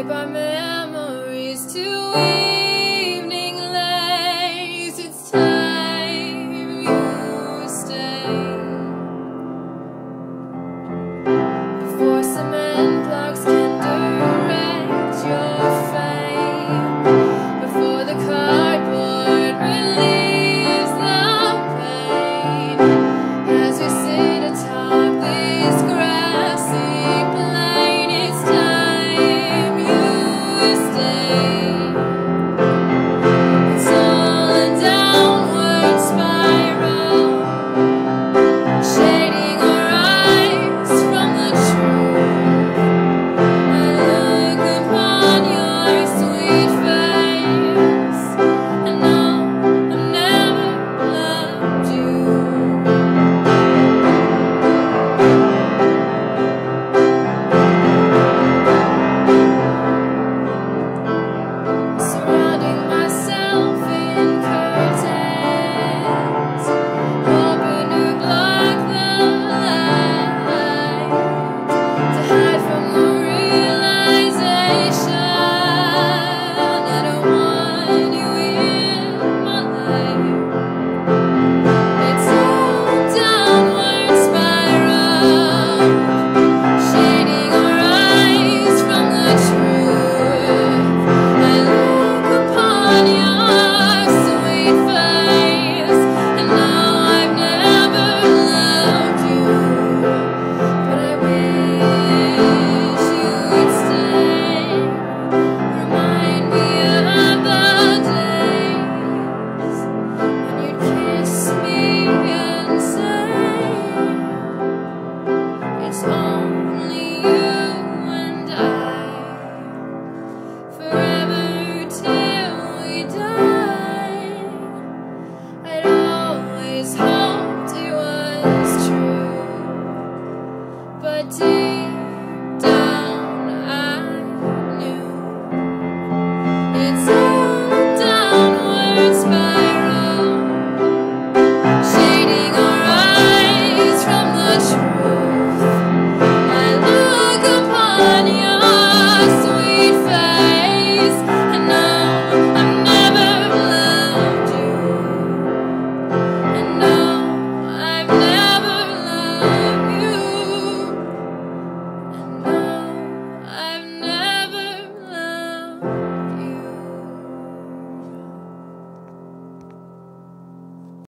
escape our memories to evening lace. It's time you stay before cement blocks can direct your fate, before the cardboard relieves the pain, as we sit atop this grassy plain. It's time you stay. It's all a downward spiral, shading our eyes from the truth. I look upon your sweet face, and know I've never loved you. Surrounding myself in curtains, hoping to block the light, to hide from the realization that I want you in my life. It's all a downward spiral, shading our eyes from the truth. I look upon your sweet face, and know I've never loved you, but I wish you'd stay. Remind me of the days when you'd kiss me and say, it's only you and I, forever till we die. I'd always hoped it was true, but deep down I knew. It's all a downward spiral, shading our eyes from the truth. I look upon your sweet face,